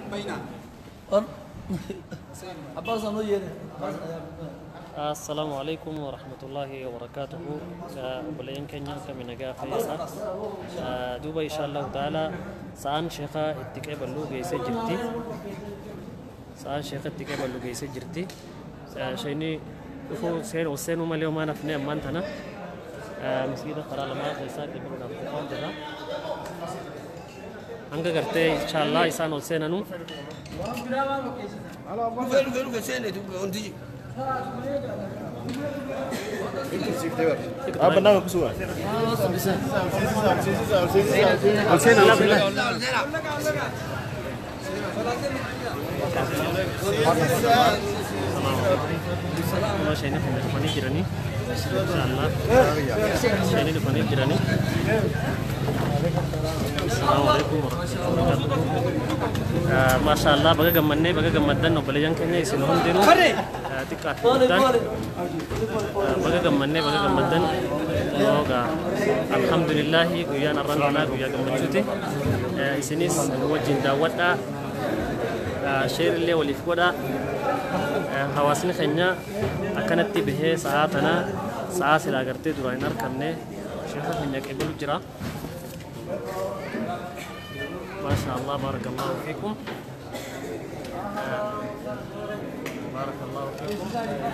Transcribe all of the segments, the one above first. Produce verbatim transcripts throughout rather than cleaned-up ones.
السلام عليكم ورحمة الله وبركاته. بلين كنيا كمن جافيسا دوبا إن شاء الله تعالى سان شيخا اتكاب اللوج يسجرتي سان شيخا اتكاب اللوج يسجرتي شيني فو سير وسين وما اليوم أنا في نعم مانتنا مسجد خرال ما خيسا كبرنا بقول جدا أنك قرتي إن شاء الله إنسان وسين أنو فيلو فيلو كسينة تقولي apa nama kesuai? Alsena, alsena. Kalau saya ini fani kirani, insyaallah. Saya ini fani kirani. Assalamualaikum warahmatullahi wabarakatuh. Masya Allah, baga gamanne, baga gamadan, nobel yang kenya isin hundinu. Tikat hutan, baga gamanne, baga gamadan. Oga, alhamdulillah, guya naran mana guya gamancuti. Isinis wajin dawata, share le walif koda. Hawasni kenya akan tibehe saatana saat sila agarte durainar karne syekh kenya kebulu jira. Masya Allah, barakallahu fikum. Barakallahu fikum.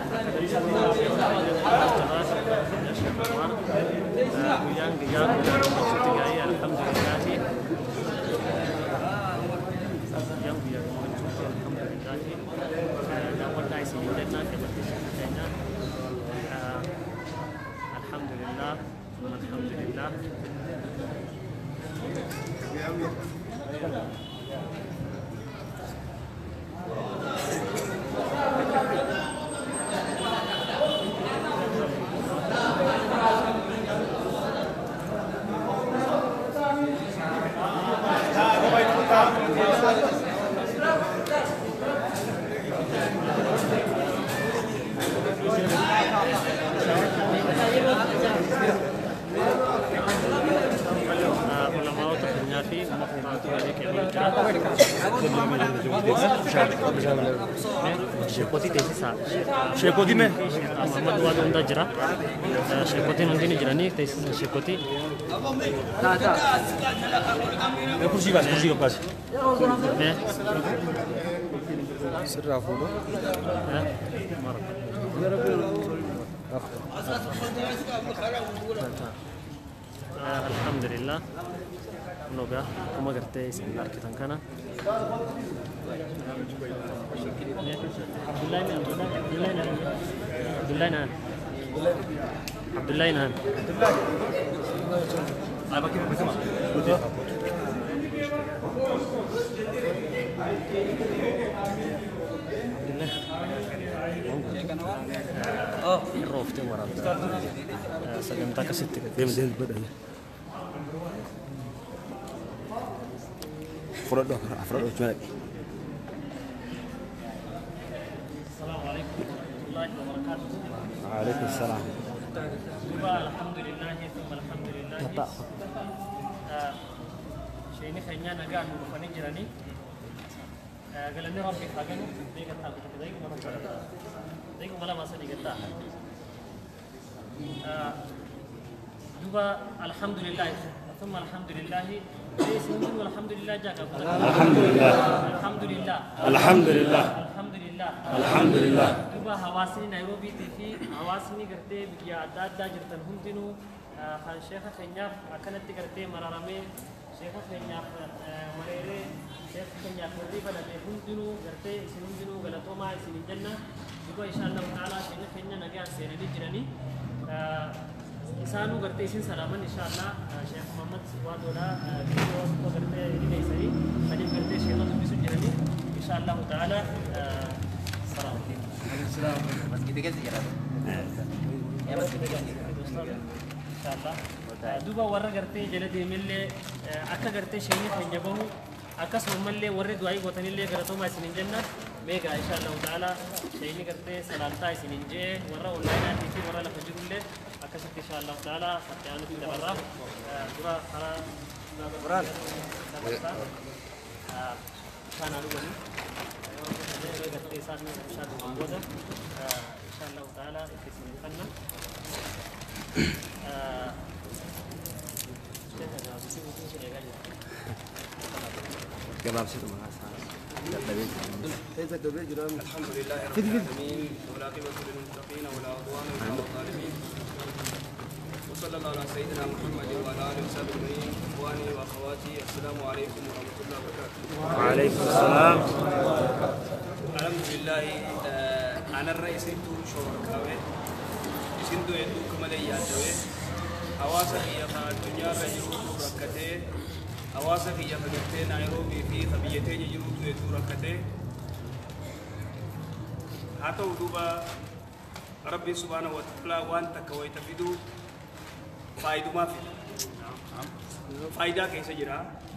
Yang dia tiga ya, alhamdulillah. Yang dia mencuci alhamdulillah. Dapat dari sini dan nanti bertisnya. Alhamdulillah, alhamdulillah. Sheikh में मोहम्मद वाद उन्दा जरा Sheikh नंदी ने जरानी तेईस Sheikh मैं कुर्सी बास कुर्सी के पास मैं सिर राफो दो alhamdulillah noga kuma garte isin arkitan kana Abdullah Nan Abdullah Nan Abdullah Nan Abdullah Nan apa kita bersama betul oh Yeroo tu marah segala tak kasih tiga dia mesti berada Afrod dah, Afrod dah cuma. Assalamualaikum warahmatullahi wabarakatuh. Waalaikumsalam. Alhamdulillah, alhamdulillah. Tak. Saya ini kayaknya naga anu bukan jirani. Kalau ni orang berfahaman, dia kata aku tidak ikut mana cara. Dia ikut malah masa dia kata. Dua alhamdulillah, thumma alhamdulillah. Bismillah walhamdulillah jaga. Alhamdulillah. Alhamdulillah. Alhamdulillah. Alhamdulillah. Alhamdulillah. Dua hawasni Nairobi T V hawasni करते बिया दादा जरतन हुंदिनु खान शेख खन्या अकन ती करते मरारामे शेख खन्या मरेरे शेख खन्या करते बलते हुंदिनु करते सिनुंदिनु गलतो मा सिनिजन्ना दुआ इंशाअल्लाह ताला शेख खन्या नगे सेरली जिरनी إنسانو करते इसी सलामन इंशाअल्लाह शेख मोहम्मद वादोला वीडियो को करते ini नहीं सही खाली करते शेख तो भी सुनजरनी इंशाअल्लाह ताला सलाम السلام बस कितने कैसे जरा ya bas कितने कैसे इंशाअल्लाह दुबा वर्रा करते जल्दी मिलले akka करते शेख खन्या बहु akka सोमल्ले वर्रे दुआई गोतनीले करतो मा सिनिजन्ना मेगा इंशाअल्लाह ताला शेख करते सलामता सिनिजे वर्रा ऑनलाइन आती वर्रा लफजुले أكثر إن شاء الله تعالى ستعاني في البرة برا برا برا كان علوي قرتي سادنا إن شاء الله موجودة إن شاء الله تعالى في سنة كباب سيدو الحمد لله رب العالمين والعاقبة للمتقين ولا عدوان إلا على الظالمين وصلى الله على سيدنا محمد وعلى آله وصحبه أجمعين إخواني وأخواتي السلام عليكم ورحمة الله وبركاته. وعليكم السلام. الحمد لله أنا الرئيس تو شركاوي سندو يدو كمالي ياتوي حواسا هي الدنيا رجل ركته حواسا هي فقرتين نيروبي في خبيتين يجرو يدو ركته حتى ودوبا ربي سبحانه وتعالى وانت كويت فيدو فايدو ما في فايدة كيس جرا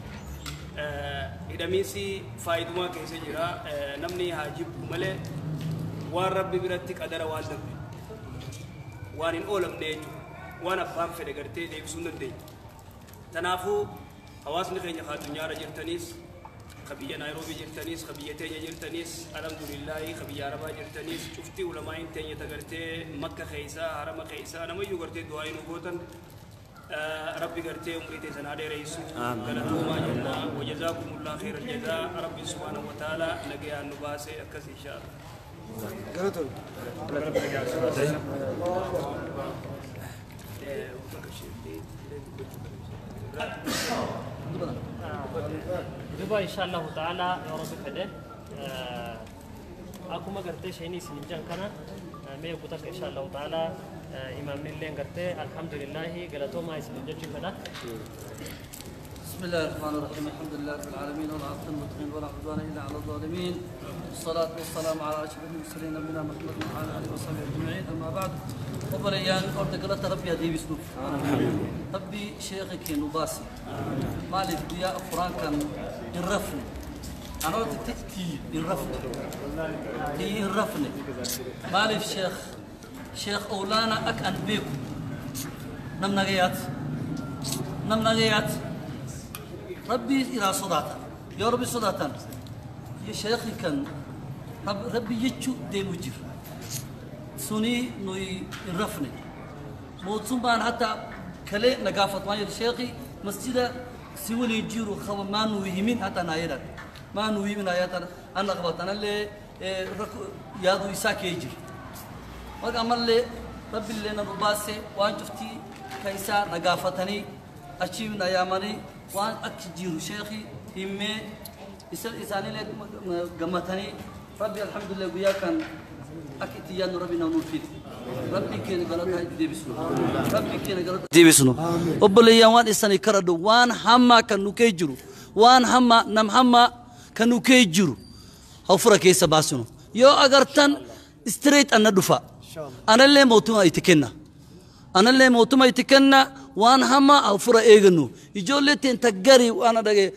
إذا ميسي فايدو ما كيس جرا نمني هاجب ملء والرب برتك أدرى والدم وان أولم نيجو وانا فهم في دقرتي دي بسنن دي تنافو حواس نخيني خاتون يارا جرتنيس خبية نيروبي جرتنيس خبية تيجي جرتنيس الحمد لله خبية عربا جرتنيس شفتي علماء تيجي تقرتي مكة خيسا حرم خيسا أنا ما يجو قرتي دعاء نقطن ربي قرتي أمريتي سنادي رئيسو قلتو ما جنا وجزاكم الله خير الجزاء ربي سبحانه وتعالى نجيا نباسي أكس إن شاء الله. دوبا إن شاء الله تعالى يا رب فده أكو ما قرتي شيني سنجان كنا ما يقطع إن شاء الله تعالى إمام اللي قرتي الحمد لله قلتو ما يسنجان فده. بسم الله الرحمن الرحيم الحمد لله رب العالمين والعاقبة للمتقين ولا عدوان إلا على الظالمين والصلاة والسلام على أشرف المرسلين نبينا محمد وعلى آله وصحبه أجمعين أما بعد قبل أيام قلت قلت ربي هدي بسنوف ربي شيخك نباسي مالك بيا أفران كان الرفن أنا قلت تي الرفن تي الرفن مالك شيخ شيخ أولانا أك أن بيكم نم نغيات نم نغيات ربي إلى صداتا يا ربي صداتا يا شيخي كان رب ربي يجو دي مجر سوني نوي الرفني موتسون بان حتى كلي نقافت ما يا شيخي مسجد سيولي يجيرو خو ما نوي يمين حتى نايرا ما نوي من آياتنا أنا قبضنا اللي يادو يساك يجي وقامل لي ربي اللي نباسي وان شفتي كيسا نقافتني أشيب نيامني وان أكجير شيخي إمي إسال إساني لك قمتني ربي الحمد لله ويا كان أكتيان ربنا نوفيد ربي كين قالتها دي بسنو ربي كين قالتها دي بسنو وبلي وان إساني كردو وان حما كانوا كيجرو وان حما نم حما كانوا كيجرو هفرا كيسا باسنو يو أغرتن ستريت أنا دفا أنا اللي موتوما يتكنا أنا اللي موتوما يتكنا وان هما أفرا إيجنو يجولي تنتجري وأنا دقي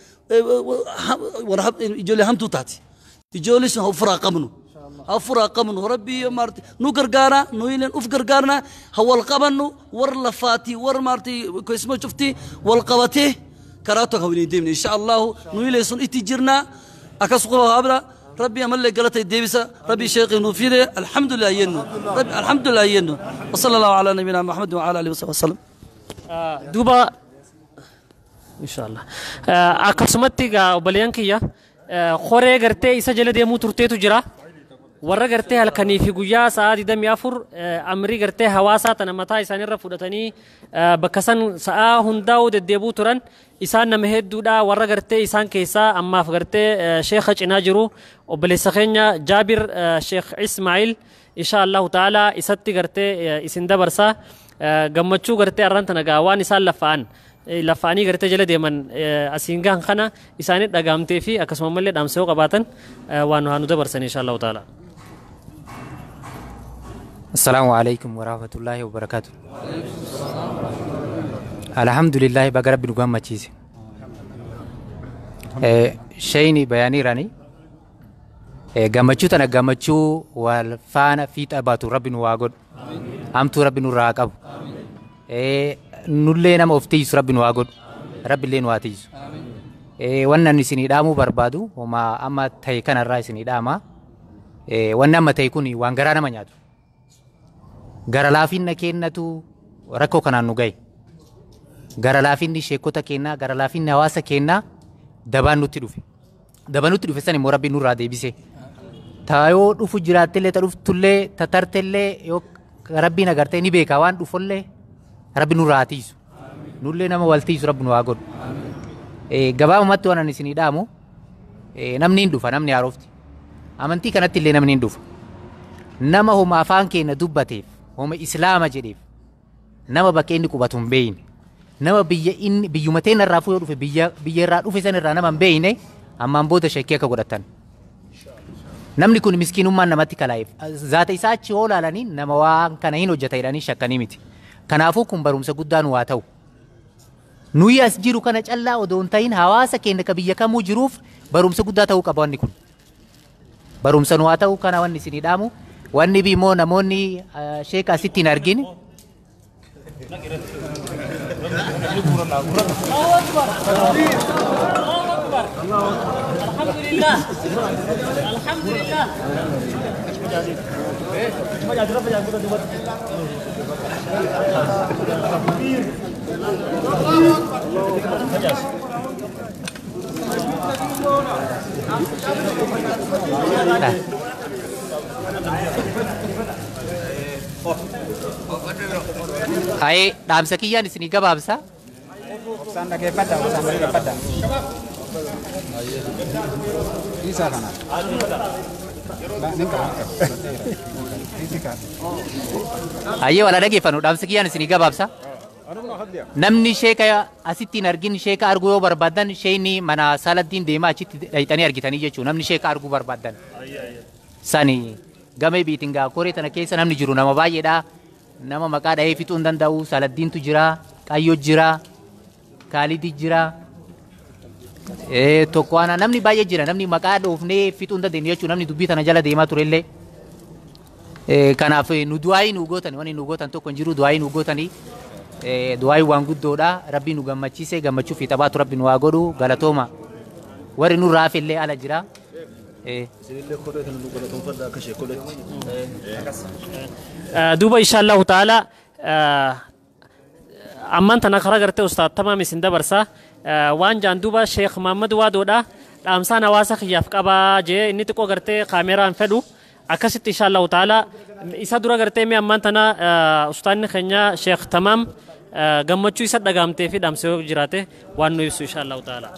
ورهب يجولي هم توتاتي يجولي سه أفرا قمنو أفرا قمنو ربي مارتي نو قرقارا نو يلين أف قرقارنا هو القبنو ور لفاتي ور مارتي كويس ما شفتي والقبته كراتك هوني ديمني إن شاء الله نو يلين سن إتجرنا أكسقوا أبدا ربي أمل قالت الديبسة ربي شيخ نوفيده الحمد لله ينو ربي الحمد لله ينو وصلى الله على نبينا محمد وعلى آله وصحبه وسلم دوبا إن شاء الله أكسمتي وبليانكيا خوري قرتي إسجل ديمو ترتيتو جرا ورا قرتي هالكنيفي قويا ساعة دم يافر أمري قرتي هواسا تنمتا إساني رفودتني بكسن ساعة هنداو ديبو تران إسان نمهد دودا ورا قرتي إسان كيسا أما فقرتي شيخ إناجرو وبلسخينيا جابر شيخ إسماعيل إن شاء الله تعالى إساتي قرتي إسندا برسا gammachuu gartee arranta nagaa waan isaan lafaan lafaanii gartee jala deeman asiingaan kana isaanii dhagaamtee fi akkasuma mallee dhaamsoo qabaatan waan nu dabarsan inshallah taala. Aselamu Aleeykum Warahmetulahi Wabarakatuh. Alhamdulillah baga rabbi nu gammachiise. Shayni bayaanii rani gammachuu tana gammachuu wal faana fiixa baatu rabbi nu waa godhu. Amtu rabbi nu raa qabu nullee nama of tiisu rabbi nu haa godhu rabbi illee nu haa tiisu wannan isinii dhaamuu barbaadu homa amma ta'e kanarraa isinii dhaama wanni amma ta'e kun waan garaa nama nyaatu gara laafinna kennatu rakkoo kanaan nu gahe gara laafinni sheekota kennaa gara laafinni hawaasa kennaa dabaan nutti dhufe dabaan nutti dhufe san immoo rabbiin nurraa deebise taayoo dhufu jiraattellee ta dhuftullee ta tartellee yoo rabbiin agartee ni beeka waan dhufollee rabbiin nurraa tiisu nullee nama waltiisu rabbi nu haa godhu gabaabumatti waan ani isinii dhaamu namni hin dhufa namni haarofti amantii kanatti illee namni hin dhufa nama homa afaan keenya dubbateef homa islaama jedheef nama bakka inni qubatu hin beeyne nama biyya inni biyyuma teenya irraa fuudhee dhufe biyya biyya irraa dhufe san irraa nama hin beeyne ammaan booda sheekii akka godhatan namni kun miskiinummaan namatti kalaa'eef zaata isaa achi oolaalanii nama waan kana hin hojjeta jedhanii shakkanii miti kanaafuu kun barumsa guddaa nu haa ta'u nuyi as jiru kana callaa odoo hin ta'in hawaasa keenya ka biyya kamuu jiruuf barumsa guddaa ta'uu qaba wanni kun barumsa nu haa ta'u kana wanni isinii dhaamu wanni bimoo namoonni sheeka asitti hin argin alhamdulillah alhamdulillah Hai, dhaamsa kiyyaan isinii gabaabsa. Obsaan dhageeffadha, obsaan dhageeffadha. Isa kana. Ayyee wala dhageeffannu dhaamsa kiyyaan isinii gabaabsa. Namni sheeka asitti hin argin sheeka arguu yoo barbaadan sheeyni mana Saladdiin deemaa achitti dhayxanii argitanii jechuudha. Namni sheeka arguu barbaadan. Sani gamee biitingaa koree tana keessa namni jiru nama baay'eedha. Nama maqaa dhahee fixuu hin danda'u. Saladdiintu jira, Qayyoo jira, Kaalidii jira. Tokko ana namni baay'ee jira. Namni maqaa dhoofnee fixuu hin dandeenye jechuudha. Namni dubbii tana jala deemaa turellee. Kanaaf nu du'aayii nu gootan wanni nu gootan tokko hin jiru du'aayii nu gootanii. Du'aayii waan guddoodha. Rabbi nu gammachiise gammachuu fi taphaatu Rabbi nu haa godhu galatooma. Warri nu raafillee ala jira. دوبا إن شاء الله تعالى أمان تناقرا قرتي أستاذ تمام سند برسا وان جان دوبا شيخ محمد وادودا أمسان واسخ يفقبا جي إني تكو قرتي كاميرا انفدو أكست إن شاء الله تعالى إسا دورا قرتي مي أمان تنا أستاذ خنيا شيخ تمام قمتشو إسا دقامتي في دامسيو جراته وانو يسو إن شاء الله تعالى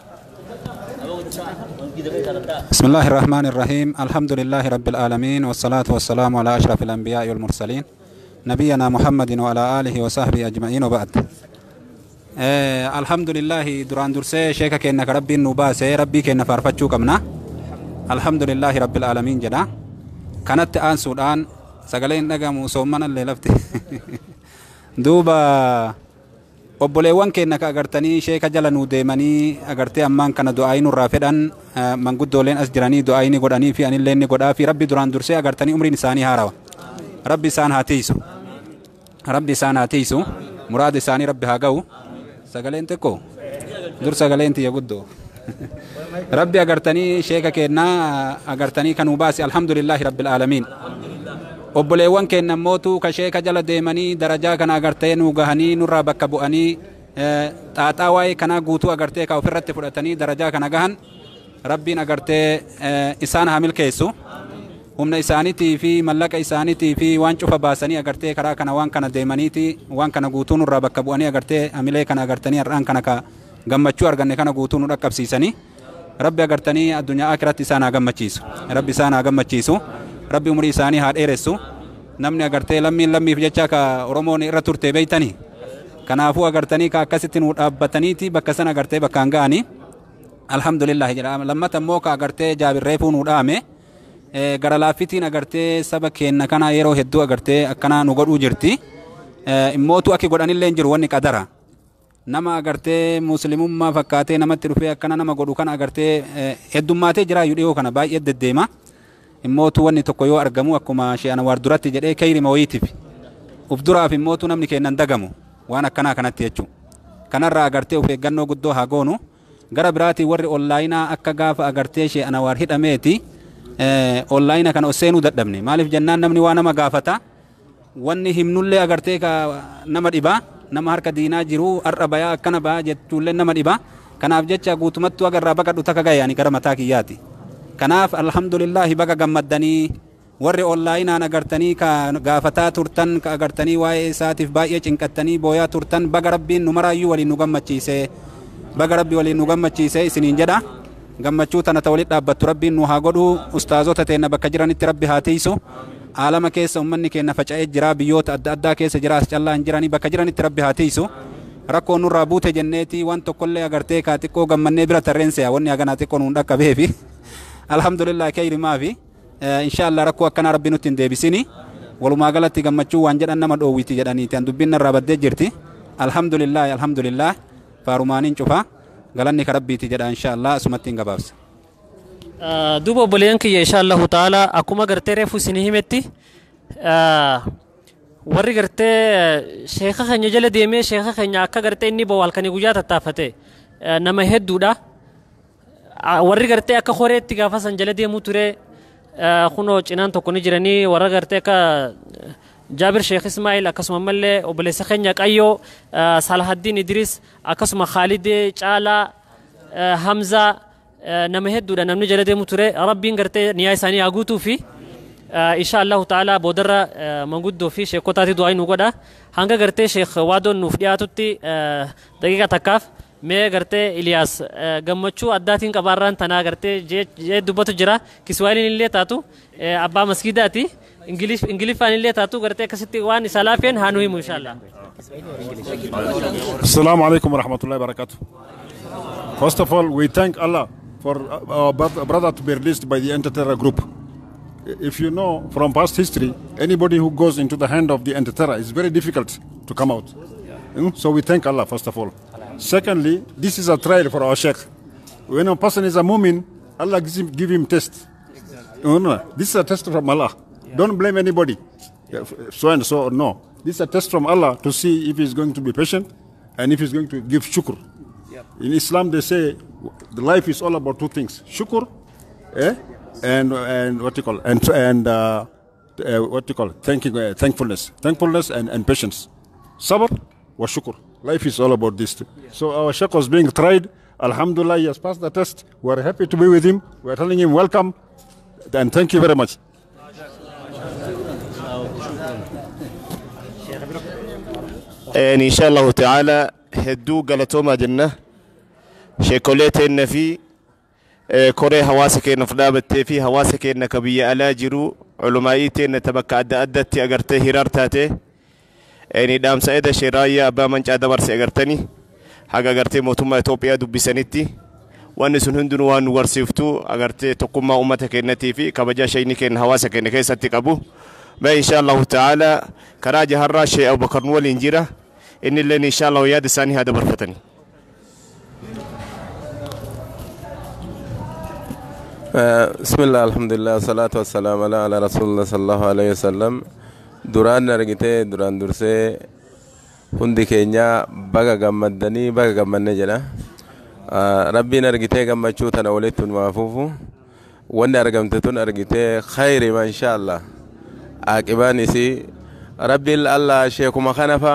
بسم الله الرحمن الرحيم الحمد لله رب العالمين والصلاة والسلام على أشرف الأنبياء والمرسلين نبينا محمد وعلى آله وصحبه أجمعين وبعد eh, الحمد لله دران درسي شيخ كأنك ربي نباسي ربي كأن فارفتشو كمنا الحمد لله رب العالمين جدا كانت آن سودان سقلين نقامو صومنا اللي لفتي دوبا obboleewwan keenya ka agartanii sheeka jala nu deemanii agartee ammaan kana du'aayi nurraa fedhan manguddooleen as jiranii du'aayi ni godhanii fi anillee ni godhaa fi rabbi duraan dursee agartanii umriin isaanii haarawa rabbi isaan haa tiisu rabbi isaan haa tiisu muraada isaanii rabbi haa ga'u sagaleen xiqqoo dur sagaleen tiyya guddoo rabbi agartanii sheeka keennaa agartanii kanuu baasi alhamdulillahi rabbil aalamiin obboleewwan keenya mootu ka sheeka jala deemanii darajaa kana agartee nu gahanii nurraa bakka bu'anii xaaxaa waa'ee kana guutuu agartee ka ofirratti fudhatanii darajaa kana gahan rabbiin agartee isaan haa milkeessu humna isaaniitii fi mallaqa isaaniitii fi waan cufa baasanii agartee karaa kana waan kana deemaniiti waan kana guutuu nurraa bakka bu'anii agartee amilee kana agartanii har'aan kana ka gammachuu arganne kana guutuu nu dhaqqabsiisanii rabbi agartanii addunyaa akiratti isaan haa gammachiisu rabbi isaan haa gammachiisu rabbi umrii isaanii haa dheeressu namni agartee lammiin lammiif jecha ka oromoon irra turte beeytanii kanaafuu agartanii ka akkasitti nu dhaabbataniiti bakka san agartee bakkaan ga'anii alhamdulillah jedha lammata immoo ka agartee jaabirreefuu nu dhaame gara laaffitiin agartee saba keenya kana yeroo hedduu agartee akkana nu godhuu jirti immootu akki godhanillee jiru wanni qadara nama agartee muslimummaa fakkaatee namatti dhufee akkana nama godhu kana agartee heddummaatee jiraayyuu dhiyoo kana baay'ee deddeema immootu wanni tokko yoo argamu akkuma Sheikh Anwar duratti jedhee kayri mawiitiif uf duraaf immootu namni keennan dagamu waan akkanaa kanatti jechuudha kanarraa agartee of eeggannoo guddoo haa goonu gara biraati warri onlaayinaa akka gaafa agartee Sheikh Anwar hidhameeti onlaayina kana oseenuu dadhabne maaliif jennaan namni waa nama gaafata wanni himnullee agartee ka nama dhibaa nama harka diinaa jiru har'a bayaa akkana bayaa jechuullee nama dhibaa kanaaf jecha guutumattuu agarraa baqadhu takka gayaani gara mataa kiyyaati kanaaf alhamdulillahi baga gammaddanii warri onlaayinaan agartanii ka gaafataa turtan ka agartanii waa'ee isaatiif baay'ee cinqattanii booyaa turtan baga rabbiin nu maraayyuu waliin nu gammachiise baga rabbi waliin nu gammachiise isiniin jedha gammachuu tana ta walitti dhaabbattu rabbiin nu haa godhu ustaazota teenna bakka jiranitti rabbi haa tiisu aalama keessa ummanni keenna faca'ee jira biyyoota adda addaa keessa jira as callaa hin jiranii bakka jiranitti rabbi haa tiisu rakkoo nurraa buute jenneeti waan tokkollee agartee kaa xiqqoo gammannee bira tarreenseya wanni haganaa xiqqoo nuun dhaqqabeefi alhamdulillah kayrimaafi inshallah rakkoo akkana rabbi nutti hin deebisini walumaa galatti gammachuu waan jedhan nama dhoowwiti jedhaniiti an dubbinna irraa baddee jirti alhamdulillah alhamdulillah faarumaaniin cufa galanni ka rabbiiti jedha inshallah asumatti hin gabaabsa duuba obboleeyyan kiyya inshaallahu ta'ala akkuma gartee reefu isinii himetti warri gartee sheekha keenya jala deemee sheekha keenya akka gartee inni boo halkanii guyyaa tattaafate nama hedduudha warri gartee akka horeetti gaafa san jala deemuu ture kunoo cinaan tokko ni jiranii warra gartee akka Jabir Sheikh Ismail akkasuma mallee obboleessa keenya Qayyoo Salahaddin Idris akkasuma Khalid Caala Hamza nama hedduudha namni jala deemu ture rabbiin gartee niyaa isaanii haa guutuu fi inshallah ta'ala boodarra manguddoo fi sheekotaati du'aa nu godha hanga gartee Sheikh waadoon nuuf dhiyaatutti daqiiqa takkaaf mee gartee Iliyaas gammachuu addaatiin qabaarraan tanaa gartee jee dubbatu jira Kiswaaliin illee taatu abbaa masgidaati English Ingiliffaan illee taatu gartee akkasitti waan isa laafeen haa nu himu inshallah. Assalamu alaikum warahmatullahi wabarakatuh. First of all, we thank Allah for our brother to be released by the anti-terror group. If you know from past history, anybody who goes into the hand of the anti-terror is very difficult to come out. So we thank Allah first of all. Secondly, this is a trial for our Sheikh. When a person is a mu'min, Allah gives him, give him test. This is a test from Allah. Don't blame anybody, so and so or no. This is a test from Allah to see if he's going to be patient and if he's going to give shukr. Yep. In Islam, they say the life is all about two things: shukr, eh, and and what you call and and uh, uh, what you call thanking, uh, thankfulness, thankfulness and, and patience. Sabr wa shukr. Life is all about this. Yes. So our Sheikh was being tried. Alhamdulillah, he has passed the test. We are happy to be with him. We are telling him welcome and thank you very much. And inshallah ta'ala hedduu galatoomaa jenna sheekolee teenna fi koree hawaasa keennaaf dhaabattee fi hawaasa keenna ka biyya alaa jiru culumaa'ii teenna tabakka adda addatti agartee hiraar taate ni dhaamsa eda sheeraayyaa abbaa mancaa dabarse agartanii haga agartee mootummaa Itoophiyaa dubbisanitti wanni sun hundinuu waan nu barsiiftu agartee tokkummaa uummata keennatii fi kabajaa shayni keenna hawaasa keenna keessatti qabu ma inshallah ta'ala karaa jaharraa Sheikh Abubakar waliin jira inni illee inshallah yaada isaanii haa dabarfatani. Bismillah alhamdulillah salatu wassalamu ala ala rasulullah sallallahu alaihi wasallam duraan argite duraan dursee hundi keenya baga gammaddanii baga gammanne jedha rabbiin argitee gammachuu tana walitti nu maafuufu wanni argamte tun argitee khayri ma inshallah aqibaan isi rabbil allah sheekuma kanafa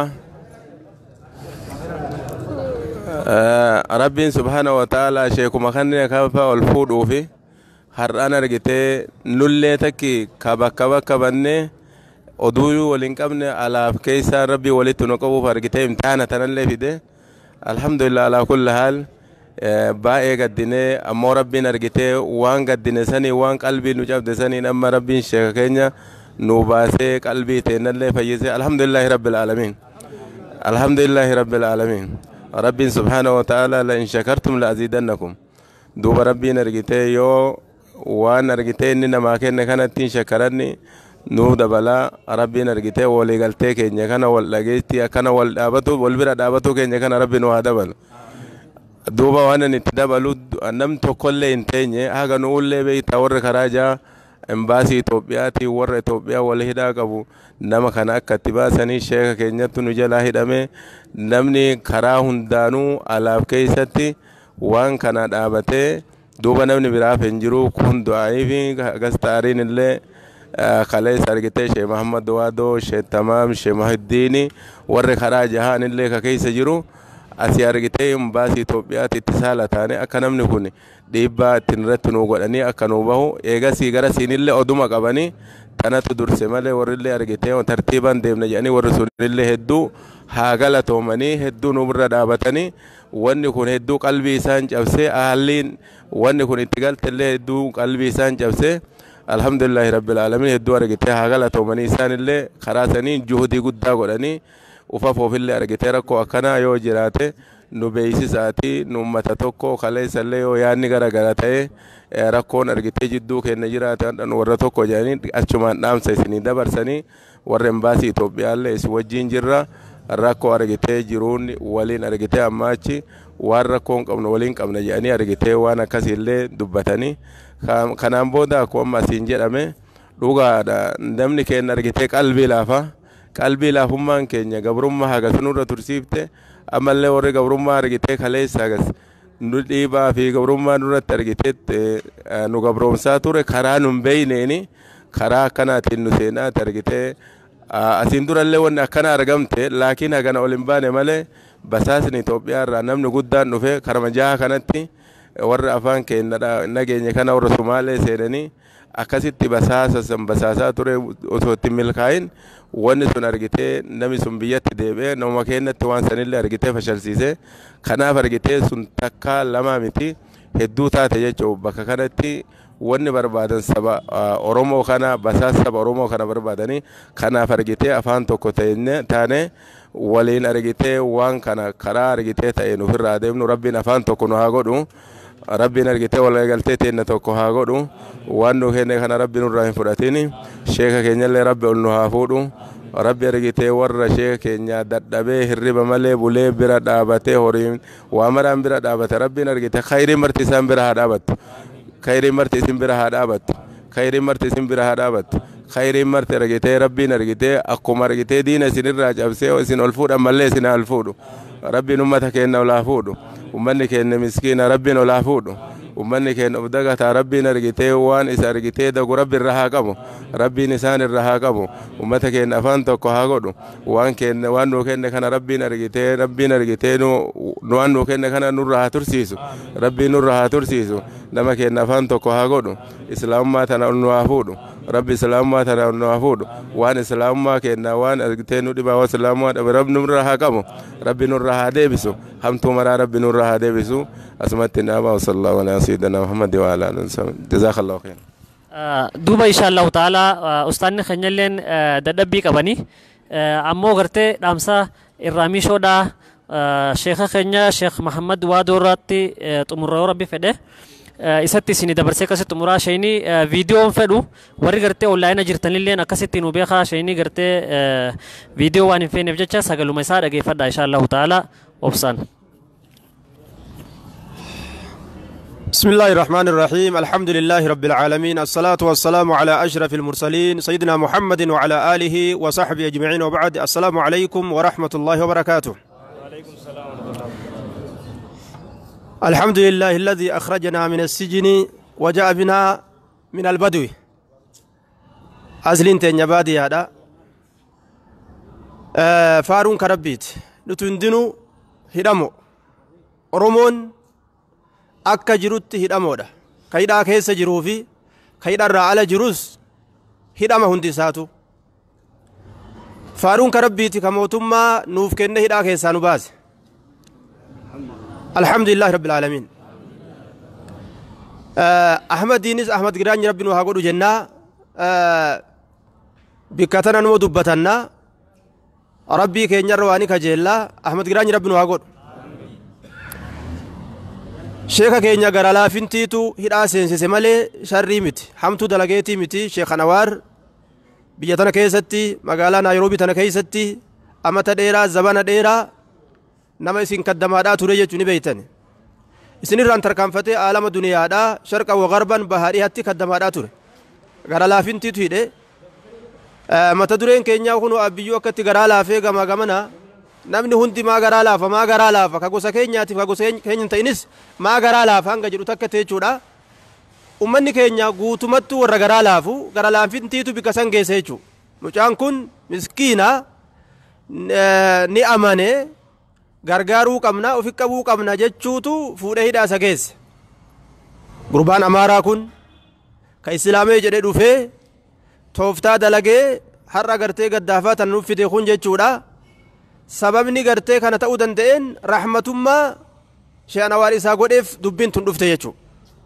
rabbiin subhanahu wa ta'ala sheekuma kanne kafa ol fuudhuufi har'aan argitee nullee takki kaba kaba kabanne oduu waliin qabne alaaf keessa rabbi walitti nu qabuuf argitee imtihana tanallee fide alhamdulillah ala kulli haal baay'ee gaddinee ammoo rabbiin argitee waan gaddine sanii waan qalbii nu cabde sanii amma rabbiin sheeka keenya nu baasee qalbii teennallee fayyisee alhamdulillahi rabbil alamin alhamdulillahi rabbil alamin rabbiin subhanahu wa ta'ala la in shakartum la azidannakum duuba rabbiin argitee yoo waan argitee inni namaa kenne kanatti shakaranni nu dabala rabbiin argitee walii galtee keenya kana wal dhageetti akkana wal dhaabatu wal bira dhaabatu keenya kana rabbiin waa dabalu duuba waan itti dabalu nam tokkollee hin teenye haga nu ullee beeyta warra karaa jaa embaasii Itoophiyaati warra Itoophiyaa wal hidhaa qabu nama kana akka itti baasanii sheeka keenyatti nu jalaa hidhame namni karaa hundaanuu alaaf keessatti waan kana dhaabatee duuba namni biraaf hin jiru kun du'aayii fi gastaariin illee kalees argitee Sheikh Muhammad Waadoo Sheikh Tamaam Sheikh Mahiddiini warri karaa jahaan illee ka keessa jiru asii argitee imbaasii Itoophiyaatti itti saala taane akka namni kun dhiibbaa ittiin irratti nu godhanii akka nu bahu eegasii gara siinillee oduma qabanii tanatu durse malee warrillee argitee tartiibaan deemna jedhanii warri sunillee hedduu haa galatoomanii hedduu nu bira dhaabatanii wanni kun hedduu qalbii isaan cabsee haalliin wanni kun itti galtellee hedduu qalbii isaan cabsee alhamdulillahi rabbil alamin hedduu argitee haa galatoomanii isaanillee karaa sanii juhudii guddaa godhanii ufa foofillee argitee rakkoo akkanaa yoo jiraate nu beeysisaati nu ummata tokko kaleessallee yoo yaadni garagara ta'e rakkoon argitee jidduu keenya jiraate warra tokko jedhanii achumaan dhaamsa isinii dabarsanii warra embaasii Itoophiyaallee isin wajjin jirra rakkoo argitee jiruun waliin argitee ammaachi waan rakkoon qabnu waliin qabna jedhanii argitee waan akkasiillee dubbatanii kanaan booda akkuma amma asiin jedhame dhugaadha namni keenya argitee qalbii laafa qalbii laafummaan keenya gabrummaa hagas nurra tursiifte ammallee warri gabrummaa argitee kaleessa hagas nu dhiibaa fi gabrummaa nurratti argiteetti nu gabroomsaa ture karaa nun beeyneeni karaa akkanaatiin nu seenaati argitee asiin durallee wanni akkana argamte laakiin hagana ol hin baane malee basaasni Itoophiyaa irraa namni guddaan dhufe karama jaha kanatti warra afaan keenya nageenya kana warra Sumaalee seenanii akkasitti basaasa san basaasaa ture osoo itti milkaa'in wanni sun argitee namni sun biyyatti deebi'ee nama keenyatti waan sanillee argitee fashalsiise kanaaf argitee sun takka lama miti hedduu taate jechuun bakka kanatti wanni barbaadan saba Oromoo kana basaasa saba Oromoo kana barbaadanii kanaaf argitee afaan tokko taane waliin argitee waan kana karaa argitee ta'een ofirraa deemnu rabbiin afaan tokko nu haa godhu rabbiin argitee waliigaltee teenna tokko haa godhu waan nu kenne kana rabbi nurraa hin fudhatini sheeka keenyallee rabbi ol nu haa fuudhu rabbi argitee warra sheeka keenya dadhabee hirriba malee bulee bira dhaabatee horiin waa maraan bira dhaabate rabbiin argitee khayrii marti isaan bira haa dhaabattu khayrii marti isin bira haa dhaabattu khayrii marti isin bira haa dhaabattu khayrii marti argitee rabbiin argitee akkuma argitee diina isinirraa cabsee isin ol fuudhan mallee isin ol fuudhu rabbiin ummata keenya ol haa fuudhu ummanni keenya miskiina rabbiin ol haa fuudhu ummanni keenya of dagataa rabbiin argitee waan isa argitee dagu rabbi irra haa qabu rabbiin isaan irra haa qabu ummata keenya afaan tokko haa godhu waan keenya waan nu kenne kana rabbiin argitee rabbiin argitee nu waan nu kenne kana nurra haa tursiisu rabbiin nurra haa tursiisu nama keenya afaan tokko haa godhu islaamummaa tana ol nu haa fuudhu rabbi islaamummaa tana ol nu haa fuudhu waan islaamummaa keenya waan argitee nu dhibaa waan islaamummaa dhabe rabbi nurra haa qabu rabbi nurra haa deebisu hamtuu maraa rabbi nurra haa deebisu asumatti naama wa sallallahu ala sayyidina Muhammad wa ala alihi wasallam jazakallahu khairan duuba inshallah taala ustaanni keenyalleen dadhabbii qabani ammoo gartee dhaamsa irraamishoodha sheekha keenya Sheikh Muhammad Waadoo irratti xumurra rabbi fedhe isatti isin dabarsee akkasitti xumuraa sheeyni viidiyoon fedhu warri gartee onlaayina jirtanilleen akkasitti nu beekaa sheeyni gartee viidiyoo waan hin feeneef jecha sagaluma isaa dhageeffadha inshallah taala obsaan. بسم الله الرحمن الرحيم الحمد لله رب العالمين الصلاة والسلام على أشرف المرسلين سيدنا محمد وعلى آله وصحبه أجمعين وبعد السلام عليكم ورحمة الله وبركاته وعليكم السلام ورحمة الله. الحمد لله الذي أخرجنا من السجن وجاء بنا من البدو أزلين تنبادي هذا آه فارون كربيت نتندنو هدامو أرومون akka jirutti hidhamoodha ka hidhaa keessa jiruu fi ka hidharraa ala jirus hidhama hundi isaatu faaruun ka rabbiiti ka mootummaa nuuf kenne hidhaa keessaa nu baase alhamdulillahi rabbil aalamiin ahmadiinis ahmad giraanyi rabbi nu haa godhu jennaa bikka tana numa dubbatannaa rabbii keenyarra waani kajeellaa ahmad giraanyi rabbi nu haa godhu sheeka keenya gara laafintiitu hidhaa seensise malee sharrii miti hamtuu dalageetii miti Sheikh Anwar biyya tana keessatti magaalaa Naayiroobii tana keessatti amata dheeraa zabana dheeraa nama isin kaddamaadhaa ture jechuu ni beeytan isinirraan tarkaanfatee aalama duniyaadhaa sharqa wa garban bahaadhiyaatti kaddamaadhaa ture gara laafintiitu hidhe mata dureen keenyaa kunu abbiyyuu akkatti garaa laafee gamaa gamana namni hundi maa garaa laafa maa garaa laafa ka gosa keenyaatiif ka gosa keenya ta'inis maa garaa laafa hanga jedhu takka teechuudha ummanni keenya guutumattuu warra garaa laafu gara laafintiitu bika san geesse jechuu mucaan kun miskiina ni amane gargaaruu qabna ofi qabuu qabna jechuutu fuudhee hidhaa isa geesse gurbaan amaaraa kun ka islaamee jedhe dhufee tooftaa dalagee har'a gartee gaddaafaa tan nuuf fide kun jechuudha sababni gartee kana ta'uu danda'een rahmatummaa Sheikh Anwar isaa godheef dubbiin tun dhufte jechuudha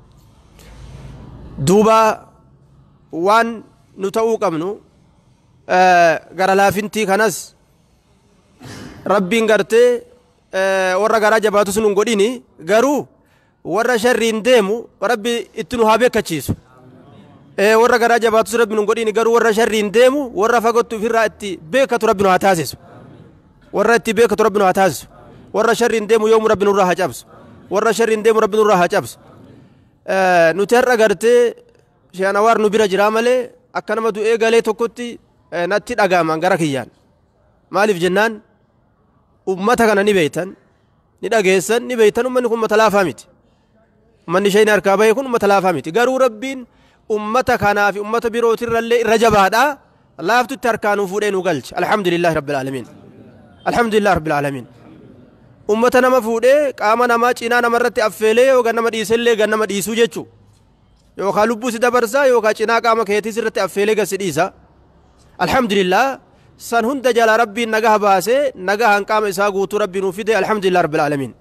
duuba waan nu ta'uu qabnu gara laafintii kanas rabbiin gartee warra garaa jabaatu sun hin godhini garuu warra sharriin deemu rabbi itti nu haa beekachiisu warra garaa jabaatu rabbi nu hin godhini garuu warra sharriin deemu warra fagottu ofirraa itti beekatu rabbi nu haa taasisu warra itti beekatu rabbi nu haa taasisu warra sharriin deemu yoomu rabbi nurraa haa cabsu warra sharriin deemu rabbi nurraa haa cabsu nuti har'a gartee Sheikh Anwar nu bira jira malee akka nama du'ee galee tokkotti natti dhagaaman gara kiyyaan maaliif jennaan ummata kana ni beeytan ni dhageessan ni beeytan ummanni kun ummata laafaa miti ummanni shayni harkaa bahee kun ummata laafaa miti garuu rabbiin ummata kanaa fi ummata birootirrallee irra jabaadha laaftutti harkaanuu fuudhee nu galche alhamdulillahi rabbil aalamiin alhamdulillahi rabbil aalamiin ummata nama fuudhee qaama namaa cinaa namarratti affeelee yookaan nama dhiisellee gan nama dhiisuu jechuu yookaan lubbuu si dabarsaa yookaan cinaa qaama keetii sirratti affeelee gasi dhiisa alhamdulillah san hunda jala rabbiin nagaha baasee nagahan qaama isaa guutuu rabbiin nuu fide alhamdulillah rabbil aalamiin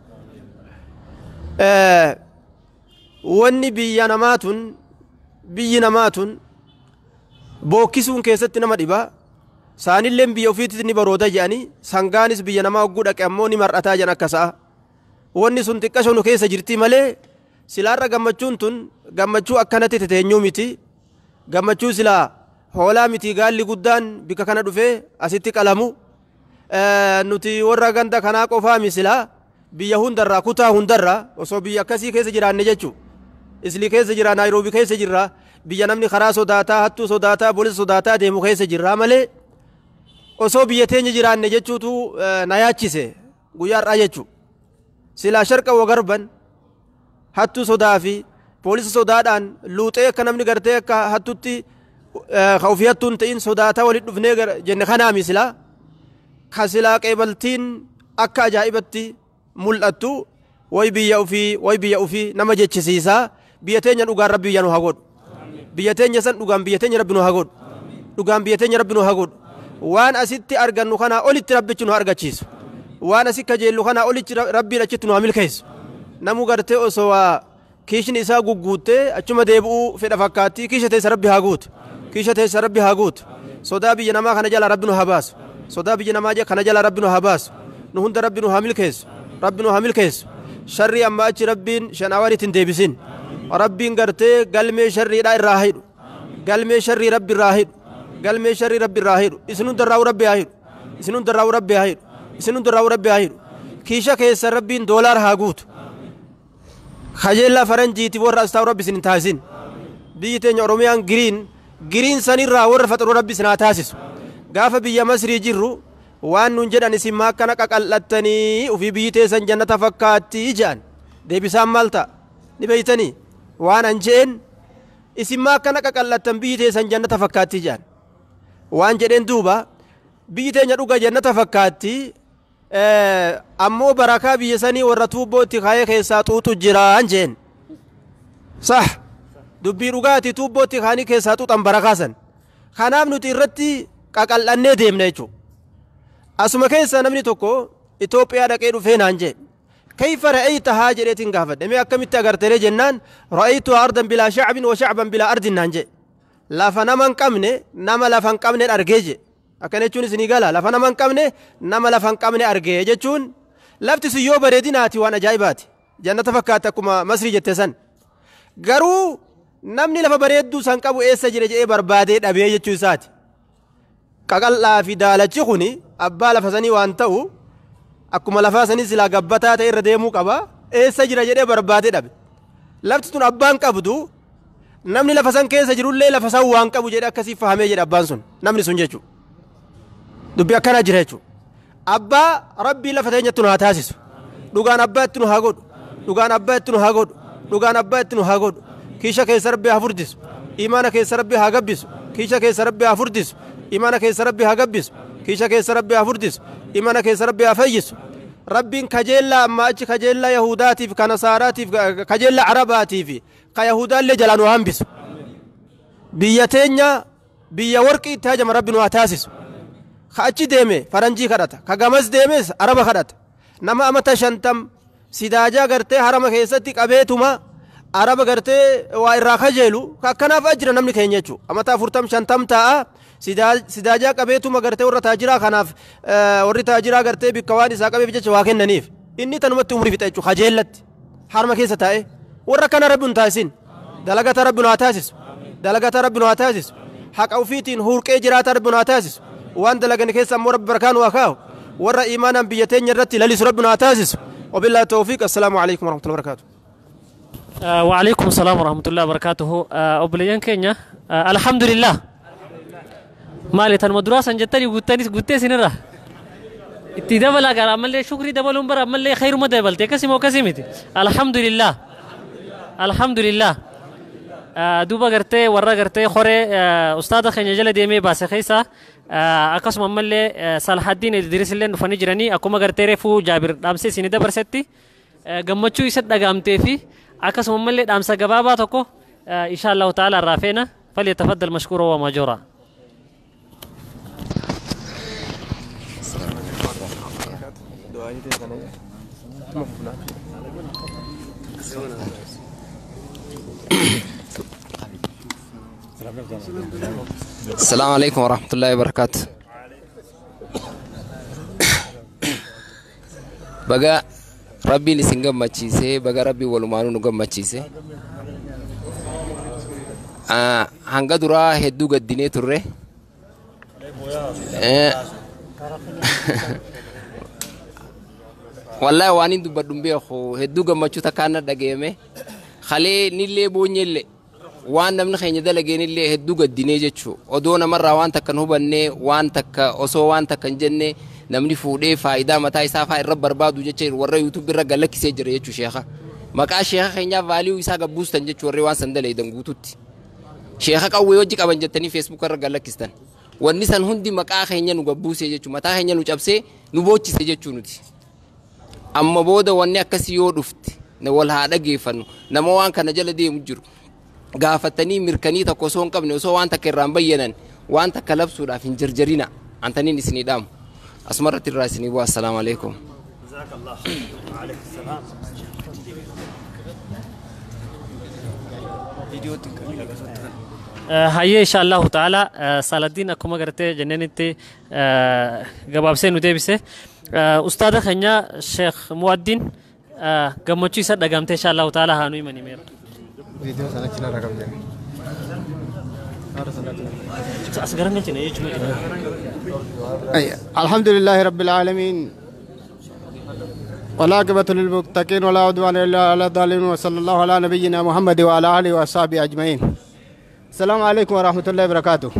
wanni biyya namaatun biyyi namaatun bookkisuun keessatti nama dhiba saanilleen biyya ofiitti ni barooda jedhanii sangaanis biyya namaa hogguu dhaqe ammoo ni mar'ataa jedhan akka sa'a wanni sun xiqqasho nu keessa jirti malee silaarra gammachuun tun gammachuu akkanatti teteenyuu miti gammachuu silaa hoolaa miti gaalli guddaan bika kana dhufee asitti qalamu nuti warra ganda kanaa qofaa misilaa biyya hundarraa kutaa hundarraa osoo biyya akkasii keessa jiraanne jechuu isli keessa jira naayiroobii keessa jirra biyya namni karaa sodaataa hattuu sodaataa bolisa sodaataa deemu keessa jirra malee osoo biyya teenya jiraanne jechuutu na yaachise guyyaa har'aa jechuu silaa sharqa wagarban hattuu sodaa fi poolisa sodaadhaan luuxee akka namni gartee akka hattutti ka ofii hattuun ta'in sodaataa walit dhufnee jenne kanaa misilaa ka silaa qeebaltiin akka ajaa'ibatti mul'attu way biyya ofii way biyya ofii nama jechisiisaa biyya teenya dhugaan rabbi biyya nu haa godhu biyya teenya san dhugaan biyya teenya rabbi nu haa godhu dhugaan biyya teenya rabbi nu haa godhu waan asitti argannu kanaa olitti rabbichi nu argachiisu waan asi kajeellu kanaa olitti rabbiin achitti nu haa milkeessu namu gartee osoo kiishni isaa gugguuttee achuma deebi'uu fedha fakkaatti kiisha teessa rabbi haa guutu kiisha teessa rabbi haa guutu sodaa biyya namaa kana jala rabbi nu haa baasu sodaa biyya namaa kana jala rabbi nu haa baasu nu hunda rabbi nu haa milkeessu rabbi nu haa milkeessu sharri amma achi rabbiin Sheikh Anwaritti hin deebisin rabbiin gartee galmee sharriidhaa irraa hidhu galmee sharrii rabbi irraa hidhu galmee sharrii rabbi irraa hidhu isin hundarraa rabbi haa hidhu isin hundarraa rabbi haa hidhu isin hundarraa rabbi haa hidhu kiisha keessa rabbiin doolaar haa guutu kajeellaa faranjiiti warra astaa rabbi isin hin taasisin biyyi teenya oromiyaan giriin giriin sanirraa warra faxaruu rabbi isin haa taasisu gaafa biyya masrii jirru waan nun jedhan isin maa akkana qaqal'attanii ufii biyyi teessan jannata fakkaatti jedhan deebisaan maal ta'a ni beeytanii waan an je'en isin maa akkana qaqal'attan biyyi teessan jannata fakkaatti jedhan waan jedheen duuba biyyi teenya dhuga jannata fakkaatti ammoo barakaa biyya sanii warra tuubbootti kaayee keessaa xuuxu jiraan jeen sah dubbii dhugaati tuubbootti kaanii keessaa xuuxan barakaa san kanaaf nuti irratti qaqal'annee deemna jechuudha asuma keessa namni tokko Itoophiyaa dhaqee dhufee naan jee kayfa ra'aytahaa jedheetiin gaafadhe mee akkamitti agartee jennaan ra'aytu ardan bilaa shacbin wa shacban bilaa ardin naan jee lafa nama hin qabne nama lafa hin qabne argee jee akkana jechuun isinii gala lafa nama hin qabne nama lafa hin qabne argee jechuun lafti sun yoo bareedinaati waan ajaa'ibaati jannata fakkaata akkuma masrii jette san garuu namni lafa bareedduu san qabu eessa jire jedhee barbaadee dhabee jechuu isaati qaqal'aa fi daalachi kuni abbaa lafa sanii waan ta'u akkuma lafaa sanii silaa gabbataa ta'e irra deemuu qaba eessa jira jedhee barbaadee dhabe lafti tun abbaan qabdu namni lafa san keessa jirullee lafa san waan qabu jedhe akkasii fahamee jedhe abbaan sun namni sun jechuu dubbi akkana jira jechuu abbaa rabbii lafa teenyatti nu haa taasisu dhugaan abbaatti nu haa godhu dhugaan abbaatti nu haa godhu dhugaan abbaatti nu haa godhu kiisha keessa rabbii haa furdisu imaana keessa rabbii haa gabbisu kiisha keessa rabbii haa furdisu imaana keessa rabbii haa gabbisu kiisha keessa rabbii haa furdisu imaana keessa rabbii haa fayyisu rabbiin kajeellaa amma achi kajeellaa yahudaatiif ka nasaaraatiif kajeellaa arabaatiif ka yahudaallee jalaa nu hambisu biyya teenya biyya warqii itti hajama rabbi nu haa taasisu ka achi deeme faranjii kadhata ka gamas deemes araba kadhata nama amata shantam sidaajaa gartee harama keessatti qabeetuma araba gartee waa irraa kajeelu ka akkanaaf ajira namni keenya jechuudha amata afurtam shantam ta'a sidaajaa qabeetuma gartee warra taajiraa kanaaf warri taajiraa gartee bikka waan isaa qabeef jecha waa kennaniif inni tanumatti umrii fixa jechuudha kajeellatti harma keessa taa'e warra kana rabbi nu taasisin dalagata rabbi nu haa taasisu dalagata rabbi nu haa taasisu haqa ufiitiin hurqee jiraata rabbi nu haa taasisu waan dalagan keessa ammoo rabbi barakaa nu haa kaa'u warra iimaanan biyya teenya irratti lalisu rabbi nu haa taasisu wabillahi tawfiiq assalaamu alaykum warahmatullahi wabarakatuh وعليكم السلام ورحمة الله وبركاته أبليان كينيا الحمد لله مالي تنمدراسا جتني قلتني قلتني سنرة اتدبل أقال أمال لي شكري دبل أمبر أمال لي خير ما دبل تكسم وكسمتي الحمد لله الحمد لله دوبا قرتي ورا قرتي خوري أستاذ خنجة جل ديمي باس خيسا أقسم أمال لي صلاح الدين الدرس اللي نفني جراني أكو ما قرتي رفو جابر دامسي سنة دبر ستي قمتشو يسد دقامتي في أقسم أمال لي دامسا قبابا تكو إن شاء الله تعالى رافينا فليتفضل مشكورا وماجورا السلام عليكم ورحمة الله وبركاته بقى ربي نسنجم ماتشيسه بقى ربي ولمانو نجم ماتشيسه آه هنقدر هدو قدينه تره والله وانين دو بدون بيخو هدو قمتشو تكانا دقيمه خلي نيلي بو نيلي وان نمن خيني دلقي نيلي هدو قدينه جتشو ودونا مرة وان تكن هبني وان تك أسو وان تكن جنة نمني فودي فايدة متى يسافا الرب بربادو جتشير ورا يوتيوب برا لك سجر يجتشو شيخا مكا شيخا خينيا فاليو يساقا بوستن جتشو ورا وان سندل يدن قوتوتي شيخا قوي وجهك أبن جتني فيسبوك رجع لك استن والنسان هندي مكا خينيا نقبوس يجتشو متى خينيا نجابسه نبوتش سجتشو نتي أما بودا واني أكسيو رفت نقول هذا جيفن نموان كان جلدي مجرو قافتني مركني تكوسون قبل وسو وانت كرام بينن وانت كلب سودا في جرجرينا أنتني نسني دام أسمرت الراسني بوا السلام عليكم جزاك الله وعليكم السلام هاي إن شاء الله تعالى سالدين أكو ما قرتي جننتي جواب ندي بسه أستاذ خنيا شيخ مؤدين قمتشي سد قامت إن شاء الله تعالى هانوي مني مير فيديو سنة كنا رقم جن أسكرنا كنا يجمع أي الحمد لله رب العالمين والعاقبة للمتقين ولا عدوان إلا على الظالمين وصلى الله على نبينا محمد وعلى آله وصحبه أجمعين السلام عليكم ورحمة الله وبركاته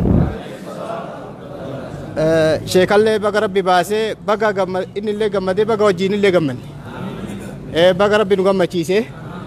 شيخ الله بقى ربي باسه بقى جم إن اللي جمده بقى وجين اللي جمن بقى ربي نقام مچيسه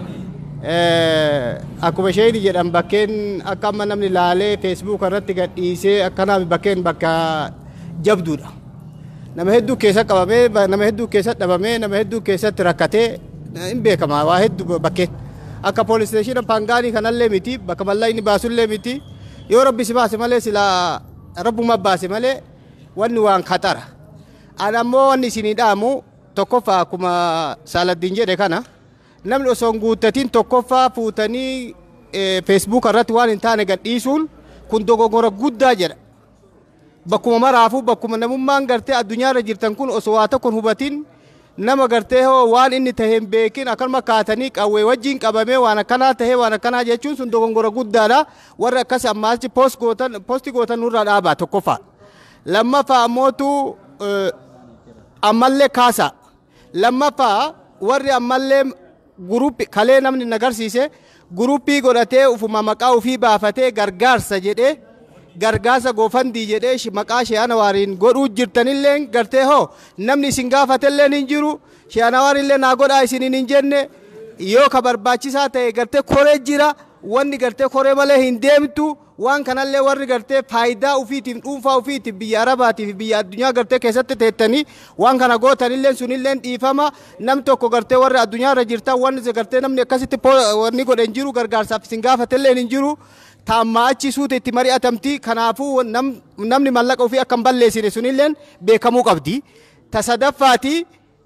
aku bashaydi jedham bakkeen akka amma namni laalee feesbuuk irratti gadhiisee akkana bakkeen bakka jabduudha nama hedduu keessa qabamee nama hedduu keessa dhabamee nama hedduu keessatti rakkatee hin beekama waa hedduu bakkeen akka police station pangaanii kanallee miti bakka bal'aa inni baasullee miti yoo rabbi si baase malee sila rabbuma baase malee wanni waan khatara ana ammoo wanni isinii dhaamu tokkoffaa akkuma Saaladdiin jedhe kana namni osoo hin guuttatin tokkoffaa fuutanii feesbuuk irratti waan hin taane gadhiisuun kun dogoggora guddaa jedha bakkuma maraafuu bakkuma namummaan gartee addunyaarra jirtan kun osoo waa tokko hin hubatin nama gartee hoo waan inni tahee hin beekin akkanuma kaatanii qawwee wajjin qabamee waan akkanaa tahee waan akkanaa jechuun sun dogoggora guddaadha warra akkas ammaas post gootan posti gootan nurraa dhaabaa tokkoffaa lammaffaa ammootu ammallee kaasa lammaffaa warri ammallee gurupi kalee namni nagarsiise gurupii godhatee ufuma maqaa ufii baafatee gargaarsa jedhee gargaasa goofandii jedhee maqaa Sheikh Anwariin godhuu jirtanillee gartee hoo namni isin gaafatellee hin jiru Sheikh Anwarillee naa godhaa isiniin hin jenne yoo ka barbaachisaa ta'e gartee koree jira wanni gartee koree malee hin deemtu waan kanallee warri gartee faayidaa ufiitiif dhuunfaa ufiitiif biyya Arabaatiif biyya addunyaa gartee keessatti teettanii waan kana gootanillee sunillee dhiifama nam tokko gartee warri addunyaa irra jirtan wanni gartee namni akkasitti wanni godhan jiru gargaarsaaf isin gaafatellee hin jiru taamma achi suute itti mari'atamti kanaafuu namni mallaqa ofii akka hin balleessine sunillee beekamuu qabdi tasadaffaati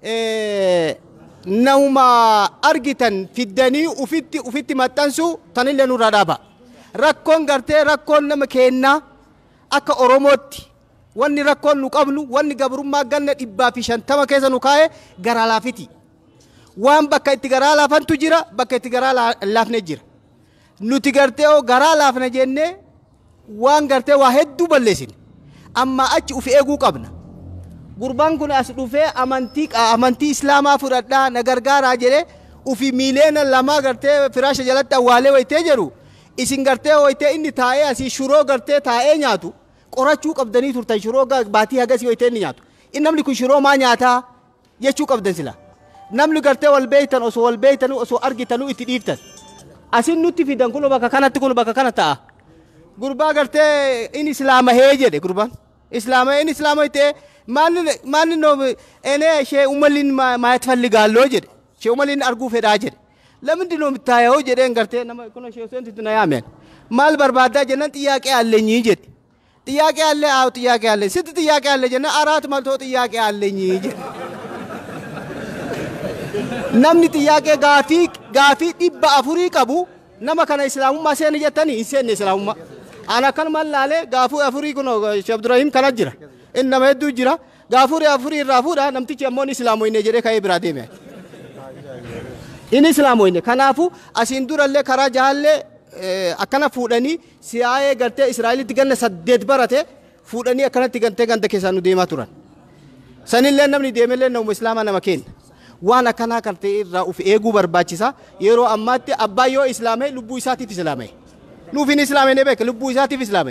nauma argitan fiddanii ufitti ufitti maxxansu tanillee nurraa dhaaba rakkoon gartee rakkoon nama keenna akka Oromootti wanni rakkoon nu qabnu wanni gabrummaa ganna dhibbaa fi shantama keessa nu kaa'e garaa laafiti waan bakka itti garaa laafantu jira bakka itti garaa laafne jira nuti gartee garaa laafna jennee waan gartee waa hedduu balleessine amma achi uf eeguu qabna gurbaan kun as dhufee amantii amantii islaamaa fudhadhaa na gargaaraa jedhee ufi miileena lama gartee firaasha jalatti awwaalee wayitee jedhu isin gartee wayitee inni taa'ee asii shuroo gartee taa'ee nyaatu qorachuu qabdanii turtan shuroo baatii hagasii wayitee inni nyaatu inni namni kun shuroo maa nyaataa jechuu qabdan sila namni gartee wal beeytan osoo wal beeytan osoo argitanuu itti dhiiftan asin nutti fidan kun bakka kanatti kun bakka kana ta'a gurbaa gartee inni islaama hee jedhe gurbaan islaama inni islaama itee maanni maanni no ene shee umalin ma yatፈልጋለሁ jedhe shee umalin arguu fedhaa jedhe ለምንድ ነው የምታየው jedheen gartee nama kun shee senti na yaameen maal barbaadaa jennan ጥያቄ አለኝ jedhe ጥያቄ አለ አው ጥያቄ አለ ስንት ጥያቄ አለ jenna አራት መልቶ ጥያቄ አለኝ jedhe namni ጥያቄ ጋፊ ጋፊ ዲባ አፉሪ ቀቡ nama kana islaamummaa seeni jettani hin seenne islaamummaa ana kan mallaale gaafuu afurii kun Sheikh Abdurrahim kana jira innama hedduu jira gaafuu afurii irraa fuudha namtichi ammoo islaamoyne jedhee ka'ee biraa deeme inni islaamoyne kanaafu asiin durallee karaa jaallee akkana fuudhanii siyaa'ee gartee Israa'elitti ganna saddeet barate fuudhanii akkanatti gantee ganda keessaa nu deemaa turan sanillee namni deemellee nama islaamaa nama kenna waan akkanaa gartee irraa uf eeguu barbaachisa yeroo ammaatti abbaa yoo islaamee lubbuu isaatiif islaamee nuufin islaamee ne beeka lubbuu isaatiif islaamee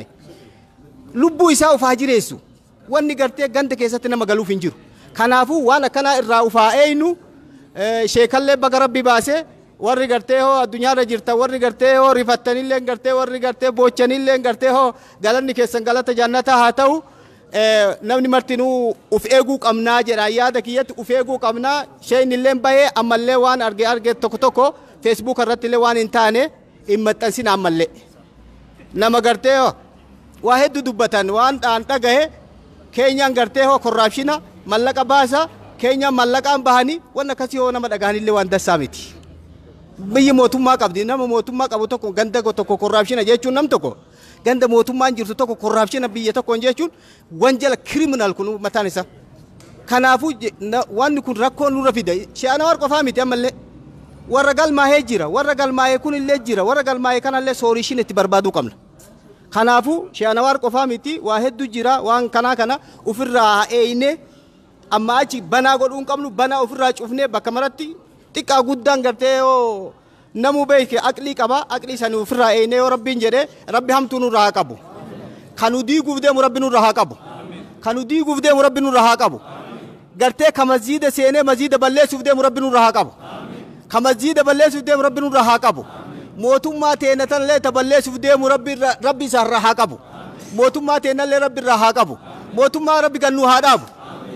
lubbuu isaa ufaa jireessu wanni gartee ganda keessatti nama galuuf hin jiru kanaafuu waan akkanaa irraa ufaa eeynu sheekallee baga rabbi baasee warri gartee hoo addunyaarra jirta warri gartee hoo rifattanillee gartee warri gartee boochanillee gartee hoo galanni keessan galata jannataa haa ta'u namni martinuu uf eeguu qabnaa jedha yaada kiyyatti uf eeguu qabnaa sheen illee bahee ammallee waan arge arge tokko tokko Facebook irratti illee waan hin taane hin maxxansin ammallee nama gartee waa hedduu dubbatan waan dhaan dhagahe keenyaan gartee hoo korraapshina mallaqa baasa keenyaan mallaqaan bahanii waan akkasii hoo nama dhagahanillee waan dassaa miti biyyi mootummaa qabdi nama mootummaa qabu tokko ganda tokko korraapshina jechuun nam tokko ganda mootummaan jirtu tokko korraapshina biyya tokko jechuun wanjala criminal kun mataan isa kanaafuu wanni kun rakkoo nurra fida Sheikh Anwar qofaa miti ammallee warra galmaa'ee jira warra galmaa'ee kun illee jira warra galmaa'ee kanallee soorishin itti barbaaduu qabna kanaafuu Sheikh Anwar qofaa miti waa hedduu jira waan kanaa kana ofirraa eeyne amma achi banaa godhuu hin qabnu banaa ofirraa cufnee bakka maratti xiqqaa guddaan gartee yoo namu beeke aqlii qaba aqlii sanii ofirraa eeyne yoo rabbiin jedhe rabbi hamtuu nurraa haa qabu kanu diiguuf deemu rabbi nurraa haa qabu kanu diiguuf deemu rabbi nurraa haa qabu gartee ka masjiida seenee masjiida balleessuuf deemu rabbi nurraa haa qabu ka masjiida balleessuuf deemu rabbi nurraa haa qabu mootummaa teenatanillee ta balleessuuf deemu rabbi rabbi isaarraa haa qabu mootummaa teenallee rabbi irraa haa qabu mootummaa rabbi gannuu haa dhaabu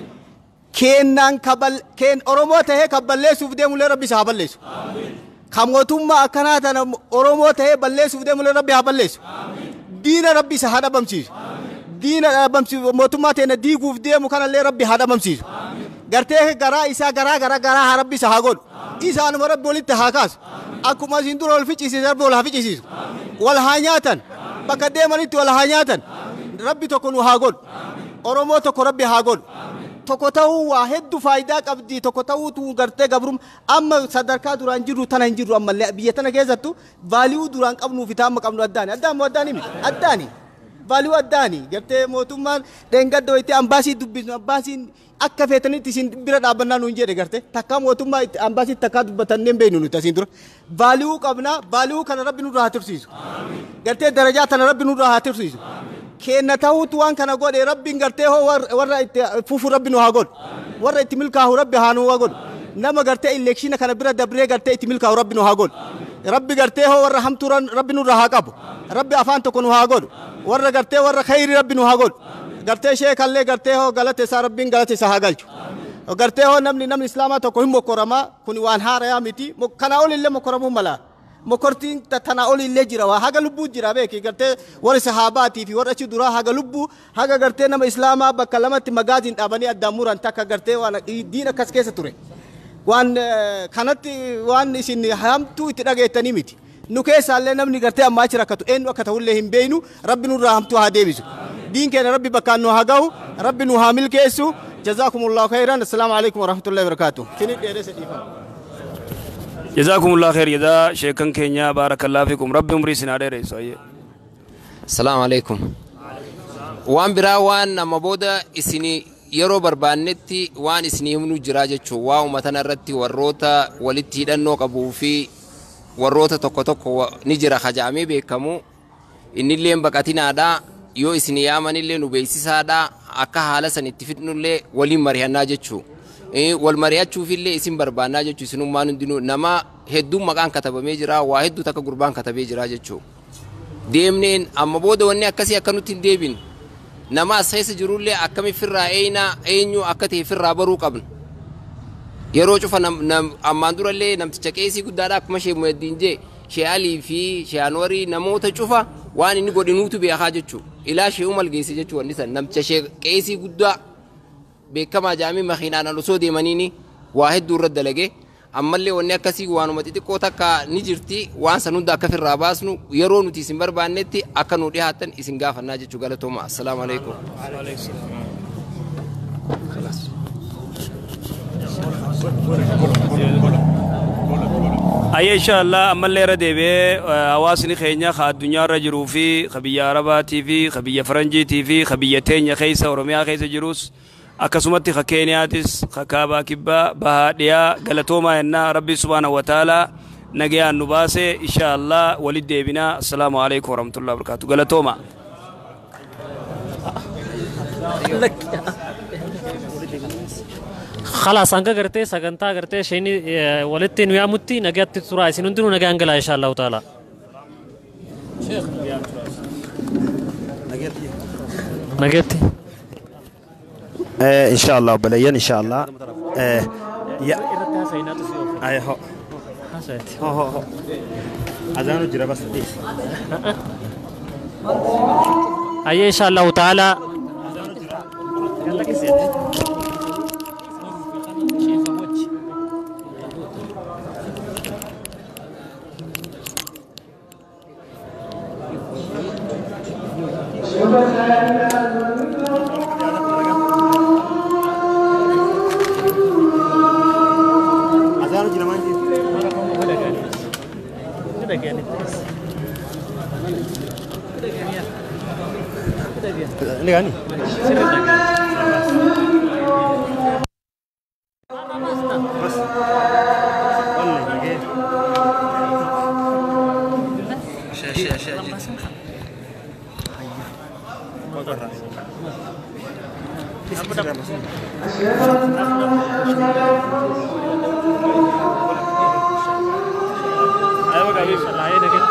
keennan kabal keen Oromoo tahee ka balleessuuf deemullee rabbi isaa haa balleessu ka mootummaa akkanaa tana Oromoo tahee balleessuuf deemullee rabbi haa balleessu diina rabbi isaa haa dhabamsiisu diina dhabamsiisu mootummaa teena diiguuf deemu kanallee rabbi haa dhabamsiisu gartee garaa isaa garaa garaa garaa haa rabbi isaa haa godhu isaanuma rabbi walitti haa kaasu akkuma isin dura wal ficcisiisu rabbi wal haa ficcisiisu wal haa nyaatan bakka deemanitti wal haa nyaatan rabbi tokko nu haa godhu Oromoo tokko rabbi haa godhu tokko ta'uu waa hedduu faayidaa qabdi tokko ta'uu tu gartee gabrum amma sadarkaa duraan jirru tana hin jirru ammallee biyya tana keessattu vaaliyuu duraan qabnuu fi taamma qabnu addaani addaan moo addaani miti addaani vaaliyuu addaani gartee mootummaan dheengadda wayitii ambaasii dubbisnu ambaasiin akka feetanitti isin bira dhaabbannaa nuun jedhe gartee takka mootummaa ambaasii takkaa dubbatannee beeynu nuti asiin dura vaaliyuu qabnaa vaaliyuu kana rabbi nurraa haa tursiisu gartee darajaa tana rabbi nurraa haa tursiisu كأن تهوت وان كان قول ربي قرته هو ورا فوف ربي نهاقول ورا تملكه ربي هانو وقول نما قرته إلكشينا كان برا دبرة قرته تملكه ربي نهاقول ربي قرته هو ورا هم تورن ربي نرهاقب ربي أفان تكون نهاقول ورا قرته ورا خير ربي نهاقول قرته شيء كله قرته هو غلط سار ربي غلط سهاقل قرته هو نمني نم إسلام تكون مكرما كوني وانهار يا ميتي مكناول اللي مكرمو ملا مكرتين تتناول اللي جرا هاga lubbu jira be ki garte war sahabati fi war achi dura haga lubbu haga garte nama islama bakalamati magazin dabani adamuran taka garte wana diina kaskesa ture wan kanati wan isin hamtu itdageetani miti nu keesa alle namni garte amma achira katu en wakata wulle himbeenu rabbi nu rahamtu hadebisu din keena rabbi bakanu hagaw rabbi nu hamil keesu jazakumullahu khairan assalamu alaykum warahmatullahi wabarakatuh kini dere se difa جزاكم الله خير يدا شيخن كينيا بارك الله فيكم ربي عمري سنادير سوي السلام عليكم وان برا وان نما بودا اسني يرو بربانتي وان اسني منو جراجه چو واو متن رتي وروتا ولتي دنو قبو في وروتا توكو توكو نجرا خجامي بكمو ان اللي بقاتنا دا يو اسني يامن اللي نبيسي دا اكا حاله سنتفدنو لي ولي مريانا جچو إيه والمريات شوف اللي اسم بربانا جو سنو ما ندينو نما هدو مكان كتب ميجرا واحد دو تك قربان كتب ميجرا جو ديمنين أما بود وني أكسي أكنو تنديبين نما سيس جرول لي أكمي في الرأينا أينو أكته في الرابرو قبل يرو شوف نم نم أما ندور اللي نم تشكيسي قد دارك مشي مودين جي شيء علي في شيء أنوري نمو تشوفه وان نقول نوتو بيخاجة شو إلا شيء أمال جيسي جو ونسا نم تشكيسي قد بكما جامي مخينا نلصودي منيني واحد دور الدلقة أما اللي ونيا كسي وانو متى كوتا كا نجرتي وان سنودا كفر راباسنو يرو نتي سمبر بانتي أكنو دي هاتن إسنجاف الناجي شغالة توما السلام عليكم. خلاص. أي إن شاء الله أما اللي ردي به أواسني خينيا خا الدنيا رجرو في خبية عربة تي في خبية فرنجي تي في خبية تينيا خيسة ورميا خيسة جروس أكسمتي خكينياتس خكابا كبا بهاديا غلطوما إن ربي سبحانه وتعالى نجيا النباسة إن شاء الله ولد بنا السلام عليكم ورحمة الله وبركاته غلطوما خلاص أنك قرتي سكنتا قرتي شيني ولدتين ويا متي نجات تسرع سنندرو نجا أنجلا إن شاء الله تعالى شيخ نجاتي نجاتي إن شاء الله بليان إن شاء الله يا أي هو هو هو هو أذانو جرا بس أي إن شاء الله تعالى Ini kan? Mas, wannan ne? Sha sha sha. Magara. Ayo, guys, lain lagi.